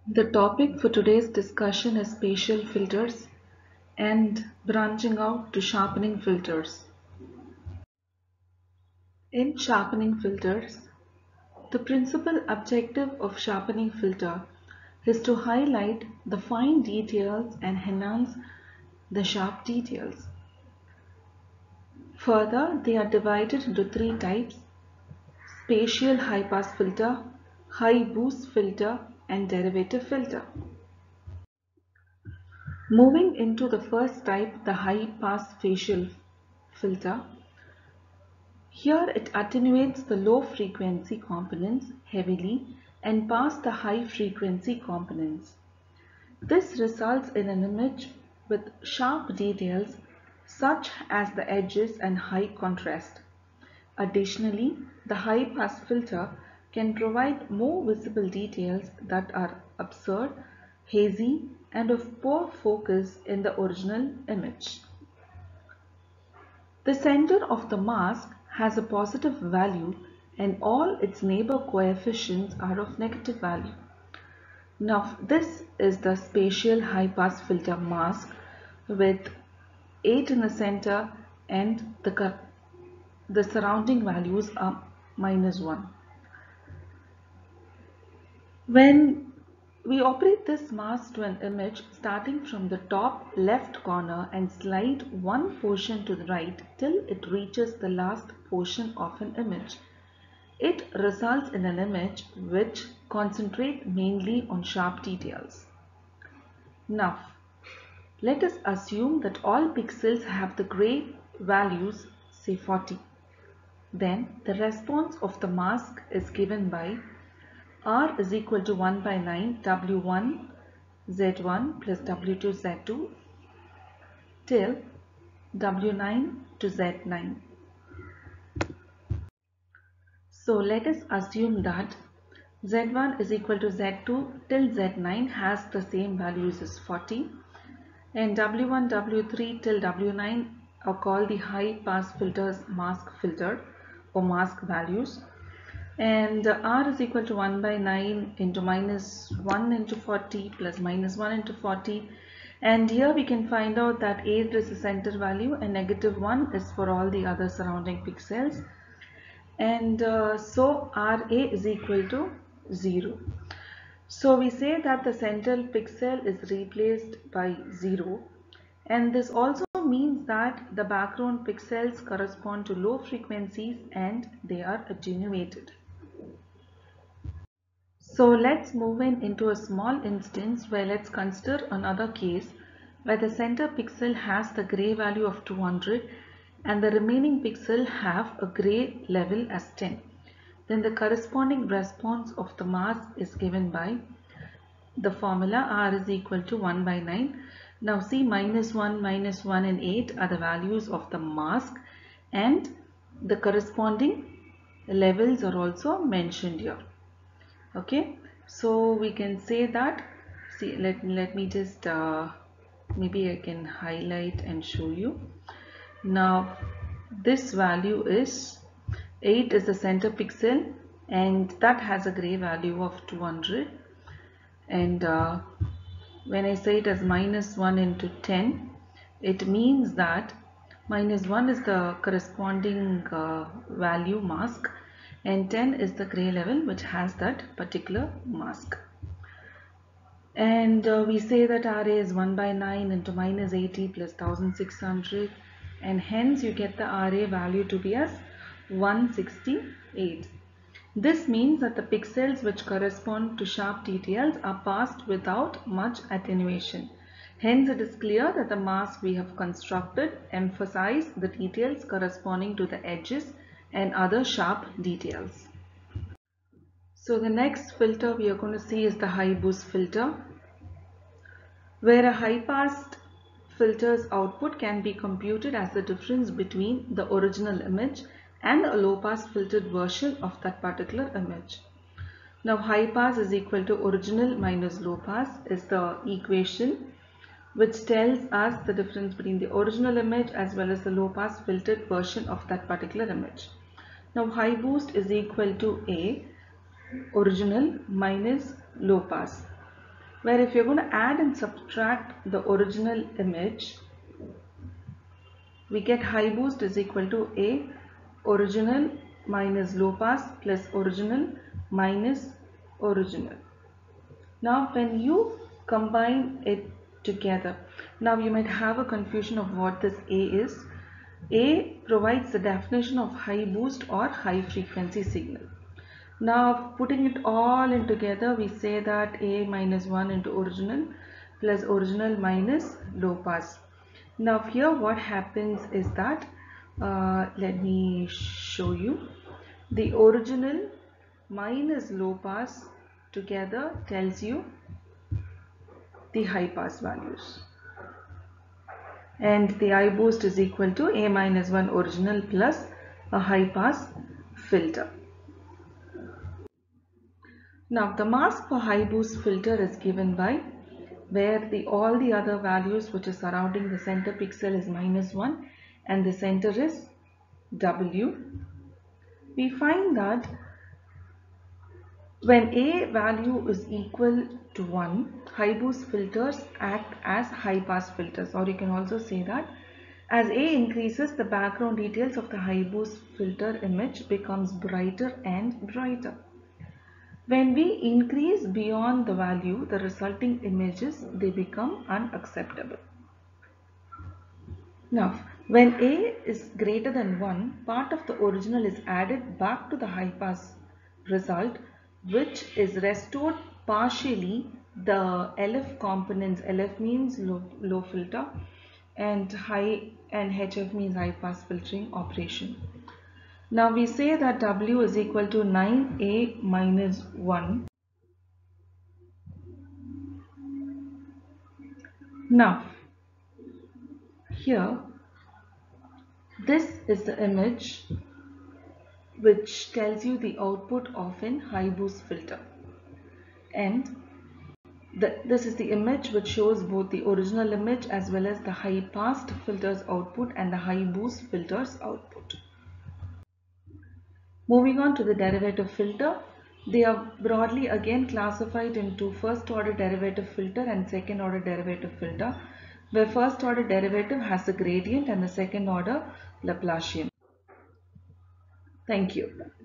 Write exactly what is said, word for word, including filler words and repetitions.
The topic for today's discussion is spatial filters and branching out to sharpening filters. In sharpening filters, the principal objective of sharpening filter is to highlight the fine details and enhance the sharp details. Further, they are divided into three types: spatial high pass filter, high boost filter, and derivative filter. Moving into the first type, the high pass facial filter. Here it attenuates the low frequency components heavily and pass the high frequency components. This results in an image with sharp details such as the edges and high contrast. Additionally, the high pass filter can provide more visible details that are absurd, hazy, and of poor focus in the original image. The center of the mask has a positive value and all its neighbor coefficients are of negative value. Now this is the spatial high pass filter mask with eight in the center and the, the surrounding values are minus one. When we operate this mask to an image starting from the top left corner and slide one portion to the right till it reaches the last portion of an image, it results in an image which concentrates mainly on sharp details. Now, let us assume that all pixels have the gray values, say forty. Then the response of the mask is given by R is equal to one by nine W one Z one plus W two Z two till W nine to Z nine. So let us assume that Z one is equal to Z two till Z nine has the same values as forty, and W one, W three till W nine are called the high pass filters mask filter or mask values, and R is equal to one by nine into minus one into forty plus minus one into forty, and here we can find out that eight is the center value and negative one is for all the other surrounding pixels, and uh, so R A is equal to zero. So we say that the central pixel is replaced by zero, and this also means that the background pixels correspond to low frequencies and they are attenuated. So let's move in into a small instance where let's consider another case where the center pixel has the gray value of two hundred and the remaining pixel have a gray level as ten. Then the corresponding response of the mask is given by the formula R is equal to one by nine. Now see, minus one, minus one and eight are the values of the mask and the corresponding levels are also mentioned here. Okay, so we can say that, see, let, let me just uh, maybe I can highlight and show you. Now this value is eight is the center pixel and that has a gray value of two hundred, and uh, when I say it as minus one into ten, it means that minus one is the corresponding uh, value mask and ten is the gray level which has that particular mask. And uh, we say that R A is one by nine into minus eighty plus one thousand six hundred, and hence you get the R A value to be as one hundred sixty-eight. This means that the pixels which correspond to sharp details are passed without much attenuation. Hence it is clear that the mask we have constructed emphasize the details corresponding to the edges and other sharp details. So the next filter we are going to see is the high boost filter, where a high pass filter's output can be computed as the difference between the original image and a low pass filtered version of that particular image. Now high pass is equal to original minus low pass is the equation which tells us the difference between the original image as well as the low pass filtered version of that particular image. Now high boost is equal to A, original minus low pass. where if you're going to add and subtract the original image, we get high boost is equal to A original minus low pass plus original minus original. Now when you combine it together, now you might have a confusion of what this A is. A provides the definition of high boost or high frequency signal. Now putting it all in together, we say that A minus one into original plus original minus low pass. Now here what happens is that, uh, let me show you, the original minus low pass together tells you the high pass values, and the high boost is equal to A minus one original plus a high pass filter. Now the mask for high boost filter is given by where the all the other values which is surrounding the center pixel is minus one and the center is W. We find that when A value is equal to one, high boost filters act as high pass filters, or you can also say that as A increases, the background details of the high boost filter image becomes brighter and brighter. When we increase beyond the value, the resulting images, they become unacceptable. Now, when A is greater than one, part of the original is added back to the high pass result, which is restored partially the L F components. L F means low, low filter, and high and H F means high pass filtering operation. Now we say that W is equal to nine A minus one. Now here this is the image which tells you the output of an high boost filter, and the, this is the image which shows both the original image as well as the high pass filters output and the high boost filters output. Moving on to the derivative filter, they are broadly again classified into first order derivative filter and second order derivative filter, where first order derivative has a gradient and the second order Laplacian. Thank you.